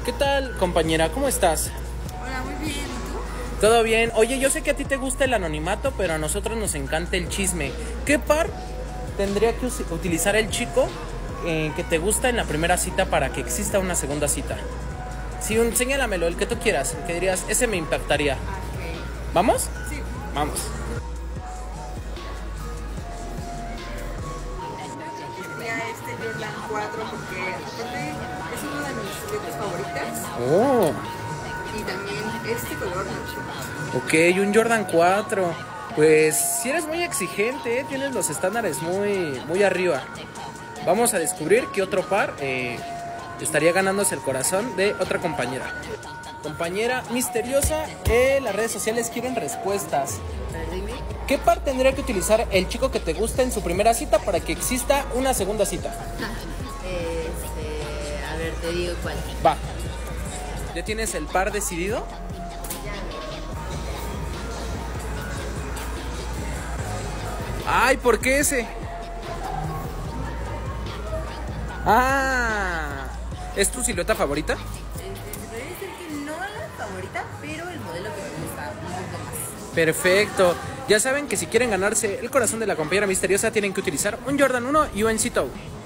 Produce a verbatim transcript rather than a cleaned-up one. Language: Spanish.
¿Qué tal, compañera? ¿Cómo estás? Hola, muy bien. ¿Y tú? ¿Todo bien? Oye, yo sé que a ti te gusta el anonimato, pero a nosotros nos encanta el chisme. ¿Qué par tendría que us- utilizar el chico eh, que te gusta en la primera cita para que exista una segunda cita? Sí, un, señálamelo, el que tú quieras, el que dirías, ese me impactaría. Ok. ¿Vamos? Sí. Vamos. Sería este Jordan cuatro porque aparte es una de mis juguetes favoritas Oh, y también este color me gusta. ok, un Jordan cuatro. Pues si eres muy exigente, ¿eh? Tienes los estándares muy, muy arriba. Vamos a descubrir qué otro par eh, estaría ganándose el corazón de otra compañera. Compañera misteriosa, eh, las redes sociales quieren respuestas. A ver, dime. ¿Qué par tendría que utilizar el chico que te gusta en su primera cita para que exista una segunda cita? Este, a ver, te digo cuál. Va. ¿Ya tienes el par decidido? Ay, ¿por qué ese? Ah, ¿es tu silueta favorita? Este, puede decir que no la favorita, pero el modelo que me gusta un poco más. Perfecto. Ya saben que si quieren ganarse el corazón de la compañera misteriosa tienen que utilizar un Jordan uno y un Cito.